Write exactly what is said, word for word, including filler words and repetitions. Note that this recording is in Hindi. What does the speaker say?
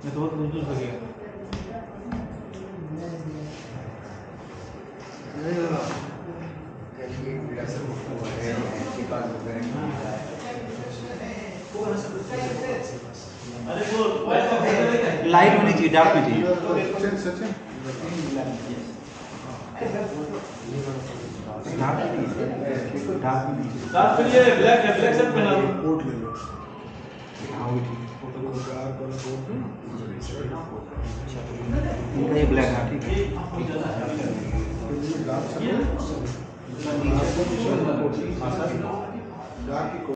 मैं तो बहुत दूर से गया। लाइट में नहीं चाहिए, डार्क में चाहिए। डार्क में नहीं, डार्क में ये ब्लैक है, ब्लैक शर्ट पहना लो। कोट ले लो। हाँ वो ठीक है। फोटो को कार वाला कोट है ना। इनका ये ब्लैक है, ठीक है। डार्क ये डार्क की